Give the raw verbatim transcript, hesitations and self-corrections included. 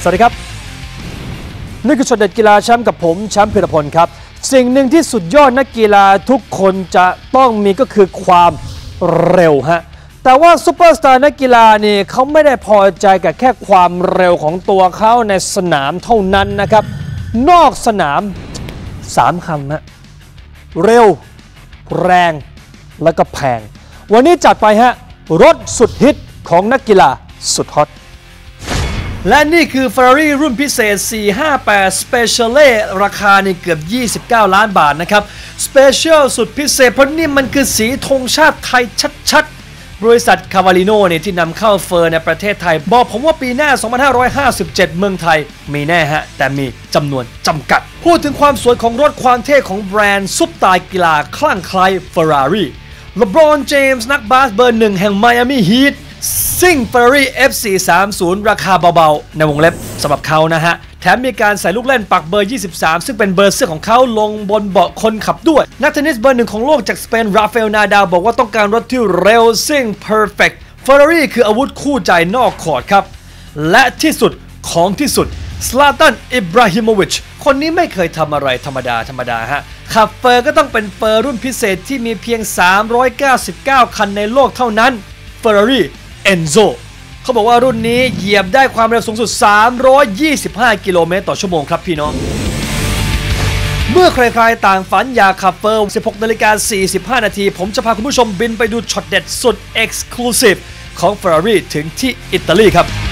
สวัสดีครับนี่คือช็อตเด็ดกีฬาแชมป์กับผมแชมป์พีรพลครับสิ่งหนึ่งที่สุดยอดนักกีฬาทุกคนจะต้องมีก็คือความเร็วฮะแต่ว่าซุปเปอร์สตาร์นักกีฬานี่เขาไม่ได้พอใจกับแค่ความเร็วของตัวเขาในสนามเท่านั้นนะครับนอกสนามสามคำฮะเร็วแรงแล้วก็แพงวันนี้จัดไปฮะรถสุดฮิตของนักกีฬาสุดฮอตและนี่คือ Ferrari รุ่นพิเศษ สี่ห้าแปด Speciale ราคาในเกือบยี่สิบเก้าล้านบาทนะครับ Special สุดพิเศษเพราะนี่มันคือสีธงชาติไทยชัดๆบริษัท Cavallino เนี่ยที่นำเข้าเฟอร์ในประเทศไทยบอกผมว่าปีหน้า สองพันห้าร้อยห้าสิบเจ็ด เมืองไทยมีแน่ฮะแต่มีจำนวนจำกัดพูดถึงความสวยของรถความเท่ของแบรนด์ซุปตากีฬาคลั่งไคล้ Ferrari LeBron James นักบาสเบอร์หนึ่งแห่ง Miami Heat ซิ่ง Ferrari เอฟ สี่สามศูนย์ ราคาเบาๆในวงเล็บสำหรับเขานะฮะแถมมีการใส่ลูกเล่นปักเบอร์ยี่สิบสามซึ่งเป็นเบอร์เสื้อของเขาลงบนเบาะคนขับด้วยนักเทนนิสเบอร์หนึ่งของโลกจากสเปนราฟาเอลนาดาลบอกว่าต้องการรถที่เร็วซิ่ง Perfect Ferrari คืออาวุธคู่ใจนอกคอร์ตครับและที่สุดของที่สุดซลาตัน อิบราฮิโมวิชคนนี้ไม่เคยทำอะไรธรรมดาธรรมดาฮะขับเฟอร์ก็ต้องเป็นเฟอร์รุ่นพิเศษที่มีเพียงสามร้อยเก้าสิบเก้าคันในโลกเท่านั้น Ferrari Enzo เขาบอกว่ารุ่นนี้เหยียบได้ความเร็วสูงสุดสามร้อยยี่สิบห้ากิโลเมตรต่อชั่วโมงครับพี่น้องเมื่อใครๆต่างฝันอยากขับเฟอร์ สิบหกนาฬิกาสี่สิบห้านาทีผมจะพาคุณผู้ชมบินไปดูช็อตเด็ดสุด Exclusive ของ Ferrari ถึงที่อิตาลีครับ